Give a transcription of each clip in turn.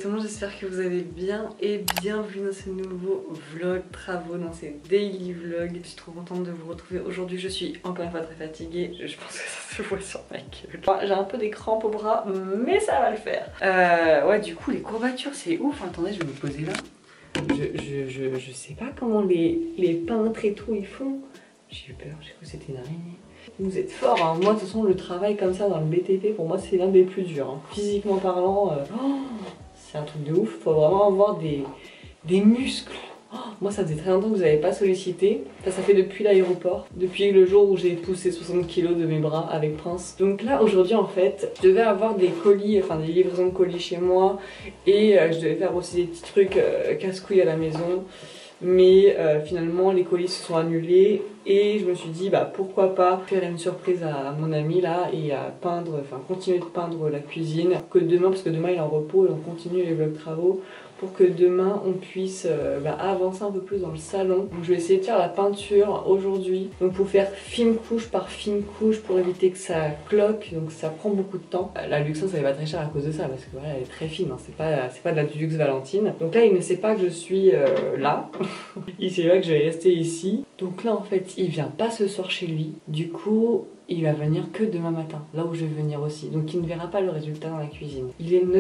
tout le monde, j'espère que vous allez bien et bienvenue dans ce nouveau vlog travaux, dans ces daily vlogs. Je suis trop contente de vous retrouver aujourd'hui. Je suis encore une fois très fatiguée, je pense que ça se voit sur ma gueule. J'ai un peu des crampes au bras, mais ça va le faire. Ouais, du coup les courbatures c'est ouf. Attendez, je vais me poser là. Je sais pas comment les peintres et tout ils font. J'ai eu peur, j'ai cru que c'était une araignée. Vous êtes fort, hein. Moi de toute façon le travail comme ça dans le BTP pour moi c'est l'un des plus durs, hein. Physiquement parlant, c'est un truc de ouf, faut vraiment avoir des muscles. Moi ça faisait très longtemps que vous n'avez pas sollicité, ça fait depuis l'aéroport, depuis le jour où j'ai poussé 60 kg de mes bras avec Prince. Donc là aujourd'hui en fait, je devais avoir des colis, enfin des livraisons de colis chez moi et je devais faire aussi des petits trucs casse-couilles à la maison. Mais finalement les colis se sont annulés et je me suis dit bah pourquoi pas faire une surprise à mon ami là et à peindre, enfin continuer de peindre la cuisine, que demain, parce que demain il est en repos et on continue les vlogs travaux, pour que demain on puisse avancer un peu plus dans le salon. Donc je vais essayer de faire la peinture aujourd'hui, donc pour faire fine couche par fine couche pour éviter que ça cloque, donc ça prend beaucoup de temps. La Luxin ça va pas très cher à cause de ça parce que voilà elle est très fine, hein. C'est pas de la Luxe Valentine. Donc là il ne sait pas que je suis là, il sait pas que je vais rester ici. Donc là en fait il vient pas ce soir chez lui, du coup il va venir que demain matin, là où je vais venir aussi, donc il ne verra pas le résultat dans la cuisine. Il est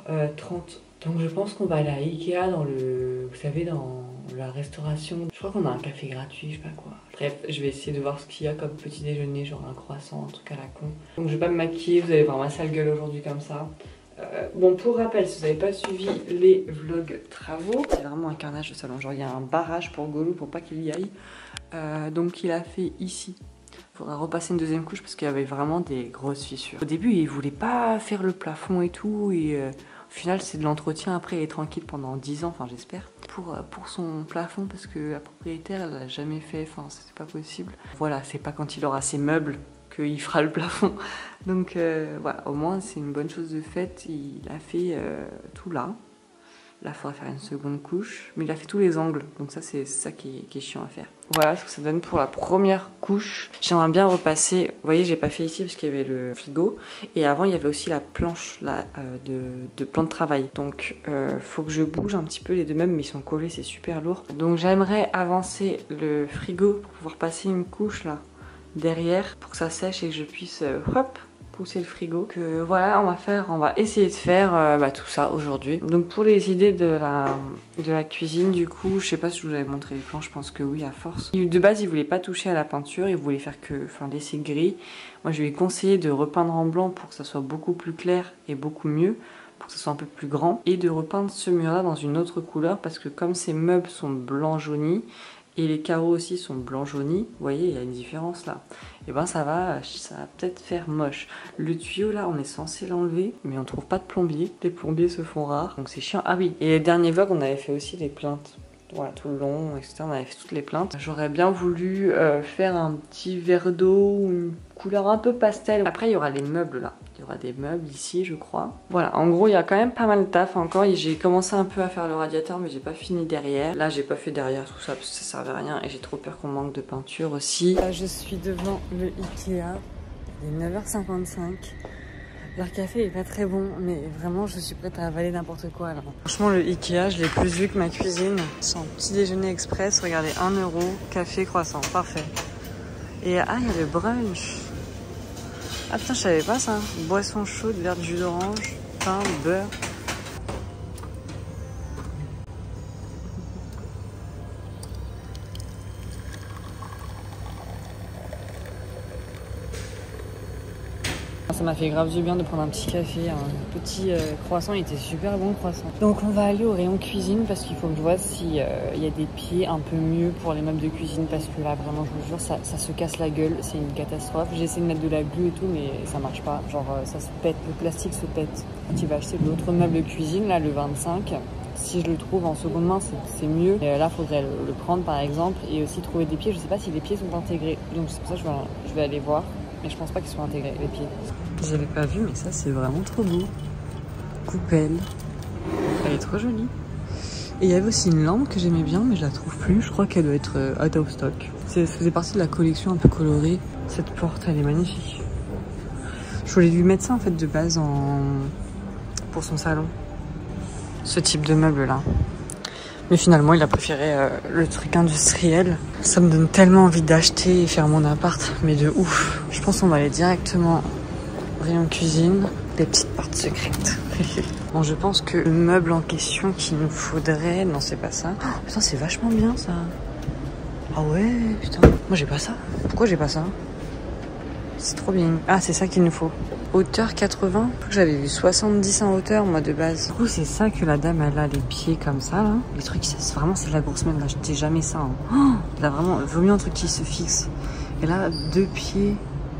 9h30. Donc je pense qu'on va aller à Ikea dans le... Vous savez, dans la restauration. Je crois qu'on a un café gratuit, je sais pas quoi. Bref, je vais essayer de voir ce qu'il y a comme petit déjeuner, genre un croissant, un truc à la con. Donc je vais pas me maquiller, vous allez voir ma sale gueule aujourd'hui comme ça. Bon, pour rappel, si vous n'avez pas suivi les vlogs travaux, c'est vraiment un carnage de salon. Genre il y a un barrage pour Golou pour pas qu'il y aille. Donc il a fait ici. Il faudra repasser une deuxième couche parce qu'il y avait vraiment des grosses fissures. Au début, il voulait pas faire le plafond et tout et... Au final, c'est de l'entretien. Après, il est tranquille pendant 10 ans, enfin j'espère, pour son plafond parce que la propriétaire, elle l'a jamais fait. Enfin, c'est pas possible. Voilà, c'est pas quand il aura ses meubles qu'il fera le plafond. Donc voilà, au moins c'est une bonne chose de faite. Il a fait tout là. Là, il faudra faire une seconde couche, mais il a fait tous les angles, donc ça c'est ça qui est chiant à faire. Voilà ce que ça donne pour la première couche. J'aimerais bien repasser, vous voyez j'ai pas fait ici parce qu'il y avait le frigo, et avant il y avait aussi la planche là, de plan de travail. Donc faut que je bouge un petit peu les deux meubles, mais ils sont collés, c'est super lourd. Donc j'aimerais avancer le frigo pour pouvoir passer une couche là derrière pour que ça sèche et que je puisse hop, pousser le frigo. Que voilà, on va essayer de faire tout ça aujourd'hui. Donc pour les idées de la cuisine, du coup, je sais pas si je vous avais montré les plans, je pense que oui à force. De base, il voulait pas toucher à la peinture, il voulait faire que, enfin laisser gris. Moi, je lui ai conseillé de repeindre en blanc pour que ça soit beaucoup plus clair et beaucoup mieux, pour que ça soit un peu plus grand, et de repeindre ce mur-là dans une autre couleur parce que comme ces meubles sont blanc jauni, et les carreaux aussi sont blanc jauni, vous voyez, il y a une différence là. Et ben ça va peut-être faire moche. Le tuyau là, on est censé l'enlever, mais on trouve pas de plombier. Les plombiers se font rares, donc c'est chiant. Ah oui, et les derniers vlogs, on avait fait aussi les plaintes. Voilà, tout le long, etc. On avait fait toutes les plaintes. J'aurais bien voulu faire un petit verre d'eau ou une couleur un peu pastel. Après, il y aura les meubles là. Il y aura des meubles ici, je crois. Voilà, en gros, il y a quand même pas mal de taf encore. J'ai commencé un peu à faire le radiateur, mais j'ai pas fini derrière. Là, j'ai pas fait derrière tout ça parce que ça servait à rien et j'ai trop peur qu'on manque de peinture aussi. Là, je suis devant le Ikea. Il est 9h55. Leur café est pas très bon, mais vraiment, je suis prête à avaler n'importe quoi alors. Franchement, le Ikea, je l'ai plus vu que ma cuisine. Sans petit déjeuner express, regardez, 1 €, café, croissant, parfait. Et il y a le brunch. Ah putain, je savais pas ça. Boisson chaude, verre de jus d'orange, pain, beurre. Ça m'a fait grave du bien de prendre un petit café, un petit croissant, il était super bon le croissant. Donc on va aller au rayon cuisine parce qu'il faut que je vois s'il y a des pieds un peu mieux pour les meubles de cuisine parce que là vraiment je vous jure ça se casse la gueule, c'est une catastrophe. J'ai essayé de mettre de la glue et tout mais ça marche pas, genre ça se pète, le plastique se pète. Tu vas acheter l'autre meuble de cuisine là le 25. Si je le trouve en seconde main, c'est mieux. Et là, il faudrait le prendre par exemple et aussi trouver des pieds. Je sais pas si les pieds sont intégrés, donc c'est pour ça que je vais aller voir. Mais je pense pas qu'ils soient intégrés, les pieds. J'avais pas vu, mais ça c'est vraiment trop beau. Coupelle. Elle est trop jolie. Et il y avait aussi une lampe que j'aimais bien, mais je la trouve plus. Je crois qu'elle doit être out of stock. Ça faisait partie de la collection un peu colorée. Cette porte, elle est magnifique. Je voulais lui mettre ça en fait de base pour son salon. ce type de meuble là. Mais finalement il a préféré le truc industriel. Ça me donne tellement envie d'acheter et faire mon appart, mais de ouf. Je pense qu'on va aller directement au rayon cuisine, des petites portes secrètes. Bon, je pense que le meuble en question qu'il nous faudrait, non c'est pas ça. Oh, putain c'est vachement bien ça. Ah ouais putain, moi j'ai pas ça. Pourquoi j'ai pas ça? C'est trop bien. Ah c'est ça qu'il nous faut. Hauteur 80. J'avais vu 70 en hauteur moi de base. Du coup c'est ça que la dame elle a les pieds comme ça là. Les trucs c'est vraiment c'est de la grosse semaine là. J'étais jamais ça. Hein. Oh, là vraiment vaut mieux un truc qui se fixe. Et là 2 pieds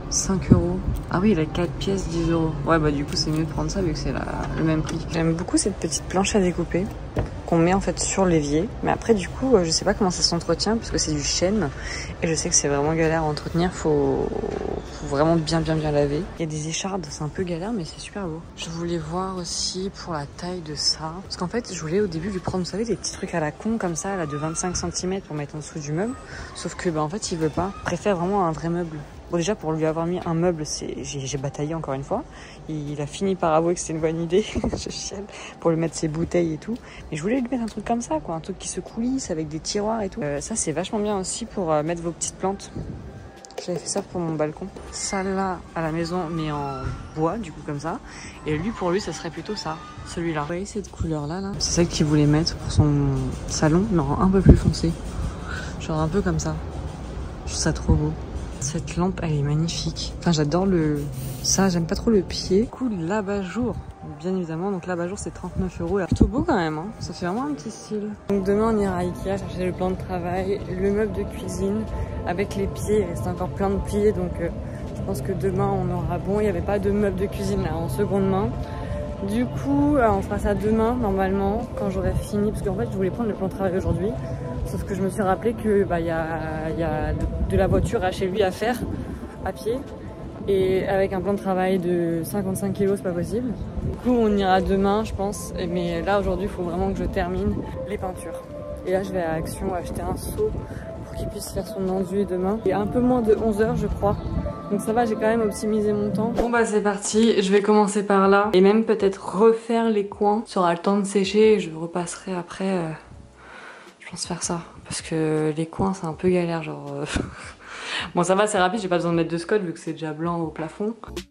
5 euros. Ah oui, il a 4 pièces, 10 euros. Ouais, bah du coup, c'est mieux de prendre ça vu que c'est le même prix. J'aime beaucoup cette petite planche à découper qu'on met en fait sur l'évier. Mais après, du coup, je sais pas comment ça s'entretient parce que c'est du chêne. Et je sais que c'est vraiment galère à entretenir. Faut vraiment bien laver. Il y a des échardes, c'est un peu galère, mais c'est super beau. Je voulais voir aussi pour la taille de ça. Parce qu'en fait, je voulais au début lui prendre, vous savez, des petits trucs à la con comme ça, là, de 25 cm pour mettre en dessous du meuble. Sauf que, bah en fait, il veut pas. Il préfère vraiment un vrai meuble. Bon déjà pour lui avoir mis un meuble, j'ai bataillé encore une fois. Il a fini par avouer que c'était une bonne idée, je chiale, pour lui mettre ses bouteilles et tout. Mais je voulais lui mettre un truc comme ça, quoi, un truc qui se coulisse avec des tiroirs et tout. Ça c'est vachement bien aussi pour mettre vos petites plantes. J'avais fait ça pour mon balcon. Ça là à la maison mais en bois du coup comme ça. Et lui pour lui ça serait plutôt ça, celui-là. Vous voyez cette couleur là, c'est celle qu'il voulait mettre pour son salon, mais un peu plus foncé. Genre un peu comme ça. Je trouve ça trop beau. Cette lampe, elle est magnifique. Enfin, j'adore ça, j'aime pas trop le pied. Du coup, l'abat-jour, bien évidemment. Donc, l'abat-jour, c'est 39 euros. Plutôt beau quand même, hein. Ça fait vraiment un petit style. Donc, demain, on ira à Ikea chercher le plan de travail, le meuble de cuisine. Avec les pieds, il reste encore plein de pieds. Donc, je pense que demain, on aura bon. Il n'y avait pas de meuble de cuisine là en seconde main. Du coup, on fera ça demain, normalement, quand j'aurai fini. Parce qu'en fait, je voulais prendre le plan de travail aujourd'hui. Sauf que je me suis rappelé que y a de la voiture à chez lui à faire à pied. Et avec un plan de travail de 55 kg, c'est pas possible. Du coup, on ira demain, je pense. Mais là, aujourd'hui, il faut vraiment que je termine les peintures. Et là, je vais à Action acheter un seau pour qu'il puisse faire son enduit demain. Il y a un peu moins de 11 h, je crois. Donc ça va, j'ai quand même optimisé mon temps. Bon bah c'est parti, je vais commencer par là. Et même peut-être refaire les coins. Ça aura le temps de sécher et je repasserai après... Je pense faire ça, parce que les coins c'est un peu galère, genre... Bon ça va, c'est rapide, j'ai pas besoin de mettre de scotch vu que c'est déjà blanc au plafond.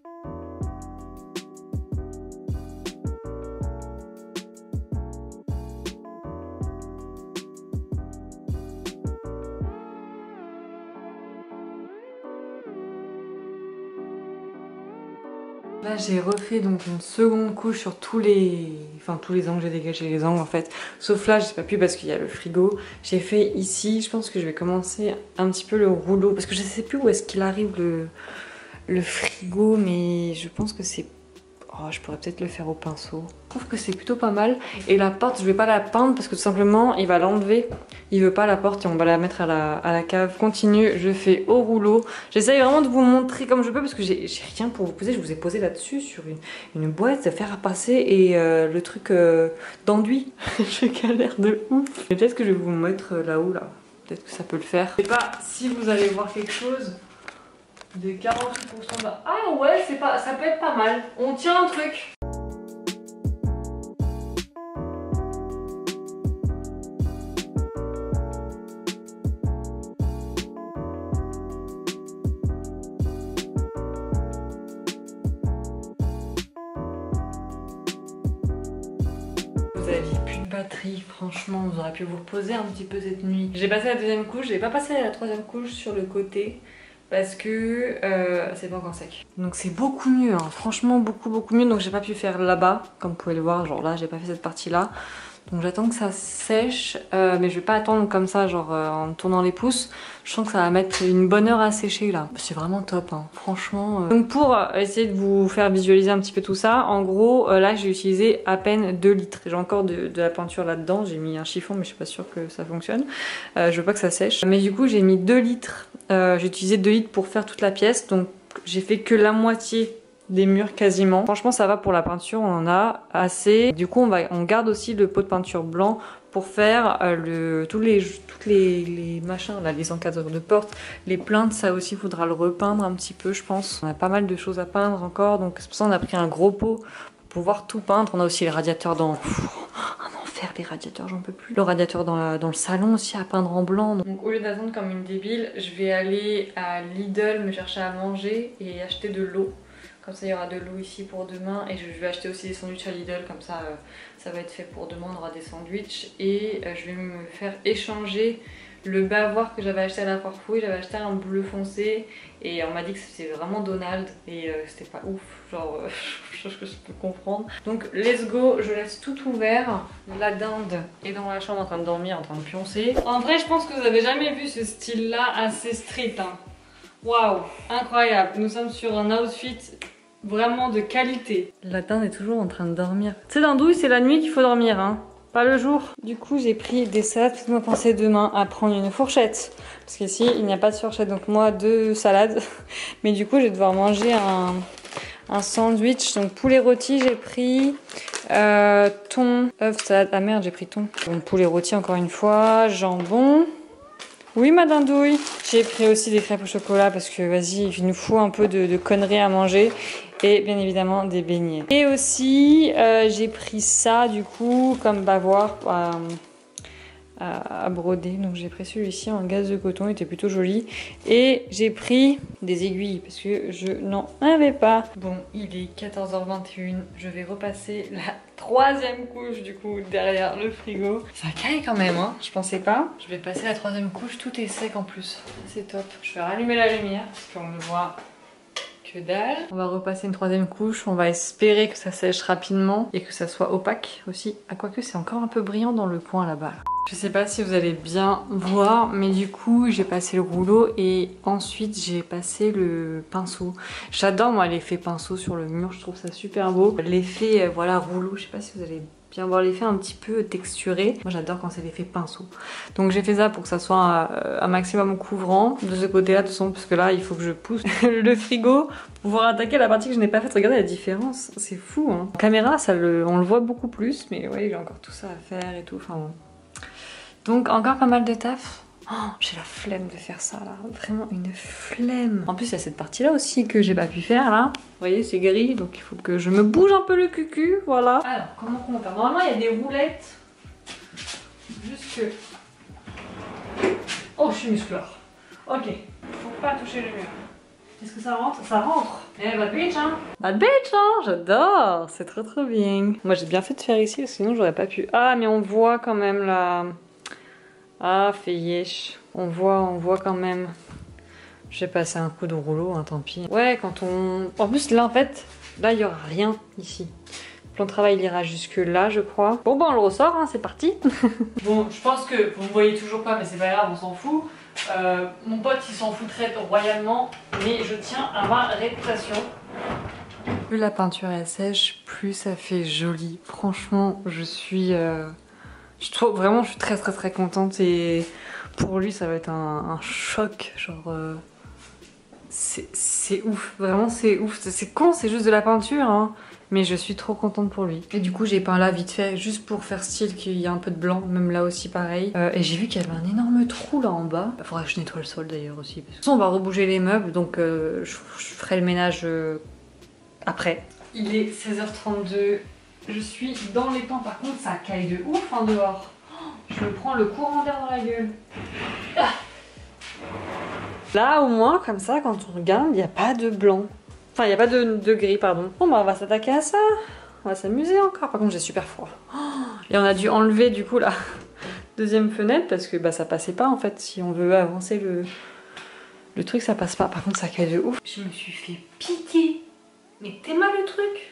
Là j'ai refait donc une seconde couche sur tous les angles, j'ai dégagé les angles en fait. Sauf là j'ai pas pu parce qu'il y a le frigo. J'ai fait ici, je pense que je vais commencer un petit peu le rouleau. Parce que je sais plus où est-ce qu'il arrive le frigo, mais je pense que c'est... Oh, je pourrais peut-être le faire au pinceau. Je trouve que c'est plutôt pas mal. Et la porte, je vais pas la peindre parce que tout simplement, il va l'enlever. Il veut pas la porte et on va la mettre à la cave. Continue, je fais au rouleau. J'essaye vraiment de vous montrer comme je peux parce que j'ai rien pour vous poser. Je vous ai posé là-dessus sur une boîte, faire à passer et le truc d'enduit. Je galère de ouf. Peut-être que je vais vous mettre là-haut, là. Peut-être que ça peut le faire. Je sais pas si vous allez voir quelque chose. De 48% de... Ah ouais, ça peut être pas mal. On tient un truc. Vous aviez plus de batterie, franchement, vous auriez pu vous reposer un petit peu cette nuit. J'ai passé la deuxième couche, j'ai pas passé la troisième couche sur le côté. Parce que c'est pas encore sec. Donc c'est beaucoup mieux, hein. Franchement beaucoup mieux. Donc j'ai pas pu faire là-bas, comme vous pouvez le voir. Genre là j'ai pas fait cette partie là. Donc j'attends que ça sèche, mais je vais pas attendre comme ça, genre en tournant les pouces. Je sens que ça va mettre une bonne heure à sécher là. C'est vraiment top, hein, franchement. Donc pour essayer de vous faire visualiser un petit peu tout ça, en gros, là j'ai utilisé à peine 2 litres. J'ai encore de la peinture là-dedans, j'ai mis un chiffon, mais je suis pas sûre que ça fonctionne. Je veux pas que ça sèche. Mais du coup j'ai mis 2 litres, j'ai utilisé 2 litres pour faire toute la pièce, donc j'ai fait que la moitié des murs quasiment. Franchement ça va pour la peinture, on en a assez. Du coup on garde aussi le pot de peinture blanc pour faire tous les machins là, les encadreurs de porte, les plaintes, ça aussi il faudra le repeindre un petit peu je pense. On a pas mal de choses à peindre encore, donc c'est pour ça qu'on a pris un gros pot pour pouvoir tout peindre. On a aussi les radiateurs dans un refaire les radiateurs, j'en peux plus. Le radiateur dans le salon aussi à peindre en blanc. Donc au lieu d'attendre comme une débile, je vais aller à Lidl me chercher à manger et acheter de l'eau. Comme ça il y aura de l'eau ici pour demain et je vais acheter aussi des sandwichs à Lidl, comme ça ça va être fait pour demain, on aura des sandwichs. Et je vais me faire échanger le bavoir que j'avais acheté à la Farfouille. J'avais acheté un bleu foncé et on m'a dit que c'était vraiment Donald et c'était pas ouf, genre je peux comprendre. Donc let's go, je laisse tout ouvert. La dinde est dans la chambre en train de dormir, en train de pioncer. En vrai je pense que vous avez jamais vu ce style là assez street hein. Waouh, incroyable, nous sommes sur un outfit vraiment de qualité. La dinde est toujours en train de dormir. Tu sais dindouille, c'est la nuit qu'il faut dormir hein, pas le jour. Du coup j'ai pris des salades, faites-moi penser demain à prendre une fourchette. Parce qu'ici il n'y a pas de fourchette, donc moi 2 salades. Mais du coup je vais devoir manger un sandwich. Donc poulet rôti j'ai pris, thon, œuf, salade, ah merde j'ai pris thon. Donc poulet rôti encore une fois, jambon. Oui ma dindouille. J'ai pris aussi des crêpes au chocolat parce que vas-y il nous faut un peu de conneries à manger. Et bien évidemment des beignets. Et aussi j'ai pris ça du coup comme bavoir à broder. Donc j'ai pris celui-ci en gaze de coton, il était plutôt joli. Et j'ai pris des aiguilles parce que je n'en avais pas. Bon, il est 14h21, je vais repasser la 3e couche du coup derrière le frigo. Ça caille quand même hein, je pensais pas. Je vais passer la 3e couche, tout est sec en plus. C'est top. Je vais rallumer la lumière parce qu'on ne voit que dalle. On va repasser une 3e couche, on va espérer que ça sèche rapidement et que ça soit opaque aussi. Ah quoique c'est encore un peu brillant dans le coin là-bas. Je sais pas si vous allez bien voir, mais du coup j'ai passé le rouleau et ensuite j'ai passé le pinceau. J'adore moi l'effet pinceau sur le mur, je trouve ça super beau. L'effet voilà rouleau, je sais pas si vous allez bien voir l'effet un petit peu texturé. Moi j'adore quand c'est l'effet pinceau. Donc j'ai fait ça pour que ça soit un maximum couvrant de ce côté là de toute façon, parce que là il faut que je pousse le frigo pour pouvoir attaquer la partie que je n'ai pas faite. Regardez la différence, c'est fou hein. En caméra on le voit beaucoup plus, mais ouais il y a encore tout ça à faire et tout, enfin bon. Donc encore pas mal de taf. Oh, j'ai la flemme de faire ça là, vraiment une flemme. En plus il y a cette partie là aussi que j'ai pas pu faire là. Vous voyez c'est gris donc il faut que je me bouge un peu le cucu, voilà. Alors comment on va faire? Normalement il y a des roulettes. Juste que... Oh je suis musclore. Ok, faut pas toucher le mur. Est-ce que ça rentre? Ça rentre. Eh bad bitch hein. Bad bitch hein, j'adore, c'est trop trop bien. Moi j'ai bien fait de faire ici sinon j'aurais pas pu. Ah mais on voit quand même la... Ah, fait yesh. On voit quand même. J'ai passé un coup de rouleau, hein, tant pis. Ouais, quand on... En plus, là, en fait, là, il y aura rien ici. Le plan de travail, il ira jusque là, je crois. Bon, bah, on le ressort, hein, c'est parti. Bon, je pense que vous me voyez toujours pas, mais c'est pas grave, on s'en fout. Mon pote, il s'en foutrait royalement, mais je tiens à ma réputation. Plus la peinture est sèche, plus ça fait joli. Franchement, je suis... Je trouve vraiment, je suis très très très contente et pour lui ça va être un choc, genre c'est ouf, vraiment c'est ouf, c'est con, c'est juste de la peinture hein, mais je suis trop contente pour lui. Et du coup j'ai peint là vite fait juste pour faire style qu'il y a un peu de blanc, même là aussi pareil. Et j'ai vu qu'il y avait un énorme trou là en bas. Il faudrait que je nettoie le sol d'ailleurs aussi. Parce que on va rebouger les meubles donc je ferai le ménage après. Il est 16h32. Je suis dans les temps, par contre ça caille de ouf hein, dehors. Je me prends le courant d'air dans la gueule. Ah. Là au moins comme ça quand on regarde il n'y a pas de blanc. Enfin il n'y a pas de gris pardon. Bon bah on va s'attaquer à ça. On va s'amuser encore. Par contre j'ai super froid. Et on a dû enlever du coup la 2e fenêtre parce que bah ça passait pas en fait. Si on veut avancer le truc ça passe pas. Par contre ça caille de ouf. Je me suis fait piquer. Mais t'es mal le truc.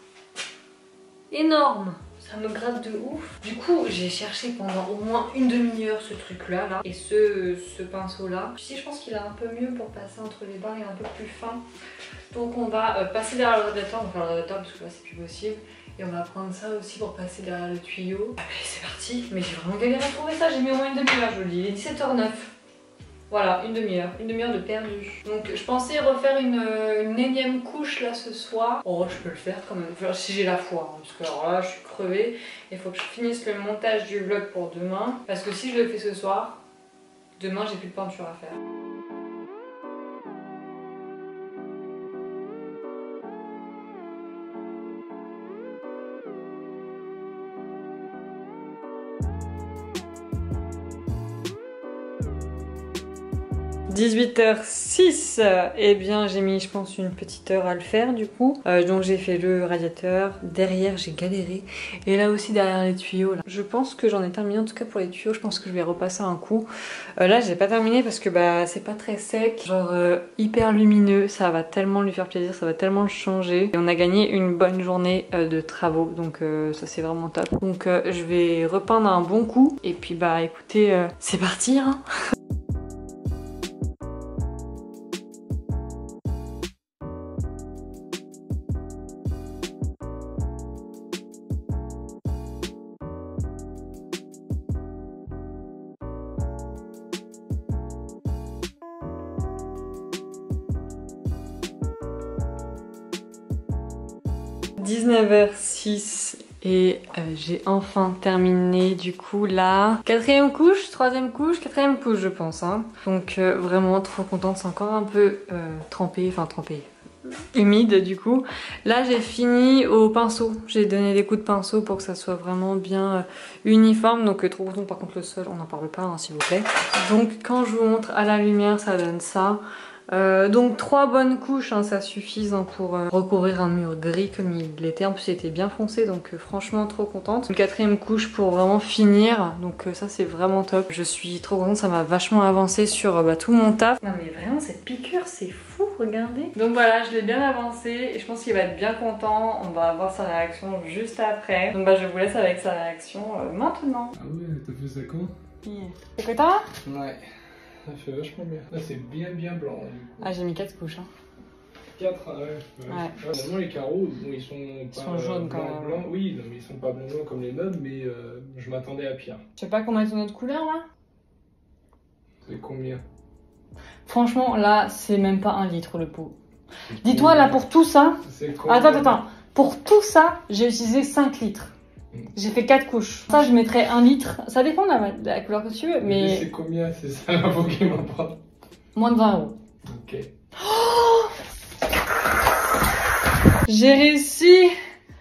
Énorme, ça me gratte de ouf. Du coup j'ai cherché pendant au moins une demi-heure ce truc là, et ce pinceau là. Ici je pense qu'il est un peu mieux pour passer entre les barres, il est un peu plus fin. Donc on va passer derrière le radiateur, on va faire le radiateur parce que là c'est plus possible. Et on va prendre ça aussi pour passer derrière le tuyau. Allez c'est parti, mais j'ai vraiment galéré à trouver ça, j'ai mis au moins une demi-heure je vous le dis, il est 17h09. Voilà, une demi-heure de perdu. Donc je pensais refaire une énième couche là ce soir. Oh je peux le faire quand même, enfin, si j'ai la foi, hein, parce que alors là je suis crevée. Il faut que je finisse le montage du vlog pour demain. Parce que si je le fais ce soir, demain j'ai plus de peinture à faire. 18h06, eh bien j'ai mis je pense une petite heure à le faire du coup. Donc j'ai fait le radiateur, derrière j'ai galéré et là aussi derrière les tuyaux là. Je pense que j'en ai terminé en tout cas pour les tuyaux, je pense que je vais repasser un coup. Là j'ai pas terminé parce que bah c'est pas très sec, genre hyper lumineux, ça va tellement lui faire plaisir, ça va tellement le changer. Et on a gagné une bonne journée de travaux, donc ça c'est vraiment top. Donc je vais repeindre un bon coup et puis bah écoutez, c'est parti hein. 19h06 et j'ai enfin terminé du coup la quatrième couche, troisième couche, quatrième couche je pense hein. Donc vraiment trop contente, c'est encore un peu trempé, humide du coup. Là j'ai fini au pinceau, j'ai donné des coups de pinceau pour que ça soit vraiment bien uniforme. Donc trop contente, par contre le sol on n'en parle pas hein, s'il vous plaît. Donc quand je vous montre à la lumière ça donne ça. Donc 3 bonnes couches, hein, ça suffit hein, pour recouvrir un mur gris comme il l'était. En plus il était bien foncé, donc franchement trop contente. Une quatrième couche pour vraiment finir, donc ça c'est vraiment top. Je suis trop contente, ça m'a vachement avancé sur tout mon taf. Non mais vraiment cette piqûre c'est fou, regardez. Donc voilà, je l'ai bien avancé et je pense qu'il va être bien content. On va avoir sa réaction juste après. Donc je vous laisse avec sa réaction maintenant. Ah ouais, t'as fait ça quand? T'es content? Ouais. Ça fait vachement bien. Là c'est bien blanc. Du coup. Ah j'ai mis 4 couches hein. 4, ouais. Normalement les carreaux, bon, ils sont jaunes quand même. Blancs. Oui, non, mais ils sont pas blancs comme les meubles, mais je m'attendais à pire. Je sais pas comment est ton autre couleur là. C'est combien? Franchement là c'est même pas 1 litre le pot. Dis-toi là pour tout ça. Attends. Pour tout ça j'ai utilisé 5 litres. J'ai fait 4 couches. Ça je mettrais 1 litre. Ça dépend de la couleur que tu veux. Mais c'est combien? C'est ça l'info qui m'importe. Moins de 20 €. Ok. Oh, j'ai réussi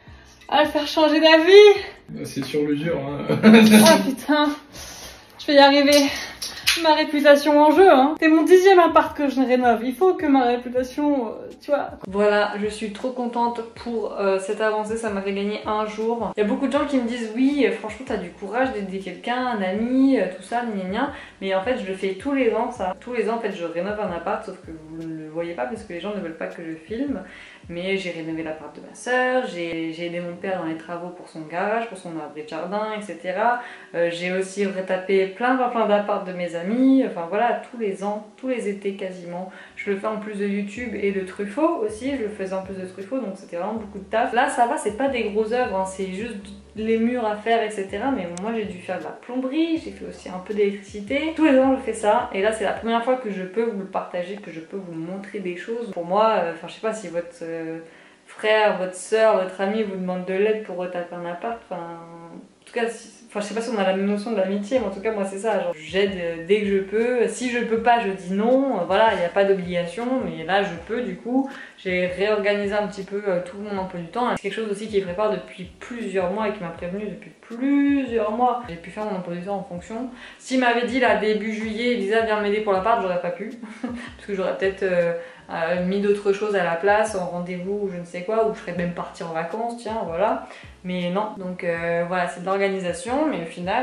à le faire changer d'avis. C'est sur mesure hein. Ah putain, je vais y arriver. Ma réputation en jeu hein. C'est mon 10e appart que je rénove. Il faut que ma réputation, tu vois. Voilà, je suis trop contente pour cette avancée. Ça m'a fait gagner un jour. Il y a beaucoup de gens qui me disent oui, franchement t'as du courage d'aider quelqu'un, un ami, tout ça, gna. Mais en fait je le fais tous les ans ça. Tous les ans en fait je rénove un appart, sauf que vous ne le voyez pas parce que les gens ne veulent pas que je filme. Mais j'ai rénové l'appart de ma soeur, j'ai aidé mon père dans les travaux pour son garage, pour son abri de jardin, etc. J'ai aussi retapé plein d'apparts de mes amis. Enfin voilà, tous les ans, tous les étés quasiment. Je le fais en plus de YouTube et de Truffaut aussi, je le faisais en plus de Truffaut, donc c'était vraiment beaucoup de taf. Là ça va, c'est pas des grosses œuvres, hein, c'est juste les murs à faire, etc. Mais moi j'ai dû faire de la plomberie, j'ai fait aussi un peu d'électricité. Tous les ans je fais ça, et là c'est la première fois que je peux vous le partager, que je peux vous montrer des choses. Pour moi, enfin je sais pas si votre frère, votre soeur, votre ami vous demande de l'aide pour retaper un appart, enfin en tout cas je sais pas si on a la même notion de l'amitié, mais en tout cas moi c'est ça, genre j'aide dès que je peux. Si je peux pas je dis non, voilà, il n'y a pas d'obligation, mais là je peux. Du coup j'ai réorganisé un petit peu tout mon emploi du temps. C'est quelque chose aussi qui prépare depuis plusieurs mois et qui m'a prévenu depuis plusieurs mois. J'ai pu faire mon emploi du temps en fonction. S'il m'avait dit là début juillet, Elisa viens m'aider pour l'appart, j'aurais pas pu parce que j'aurais peut-être mis d'autres choses à la place, en rendez-vous ou je ne sais quoi, ou je serais même partie en vacances, tiens, voilà. Mais non, donc voilà, c'est de l'organisation, mais au final,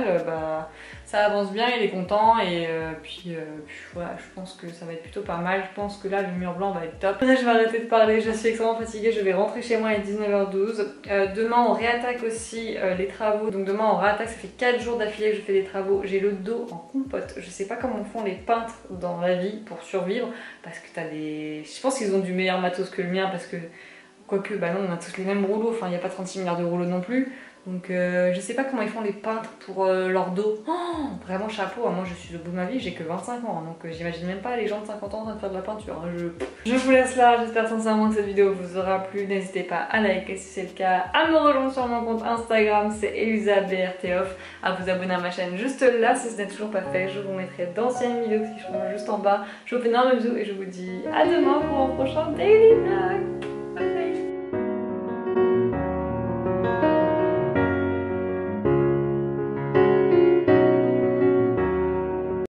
ça avance bien, il est content, et puis voilà, je pense que ça va être plutôt pas mal. Je pense que là, le mur blanc va être top. Là, je vais arrêter de parler, je suis extrêmement fatiguée, je vais rentrer chez moi à 19h12. Demain, on réattaque aussi les travaux, donc demain, on réattaque, ça fait 4 jours d'affilée que je fais des travaux. J'ai le dos en compote, je sais pas comment font les peintres dans la vie pour survivre, parce que t'as des... Je pense qu'ils ont du meilleur matos que le mien, parce que quoique, bah non, on a tous les mêmes rouleaux, enfin il n'y a pas 36 milliards de rouleaux non plus. Donc je sais pas comment ils font les peintres pour leur dos. Oh, vraiment chapeau, moi je suis au bout de ma vie, j'ai que 25 ans, donc j'imagine même pas les gens de 50 ans en train de faire de la peinture. Je vous laisse là, j'espère sincèrement que cette vidéo vous aura plu. N'hésitez pas à liker si c'est le cas, à me rejoindre sur mon compte Instagram, c'est ElisaBRToff, à vous abonner à ma chaîne juste là si ce n'est toujours pas fait. Je vous mettrai d'anciennes vidéos qui seront juste en bas. Je vous fais énormément de bisous et je vous dis à demain pour un prochain daily vlog.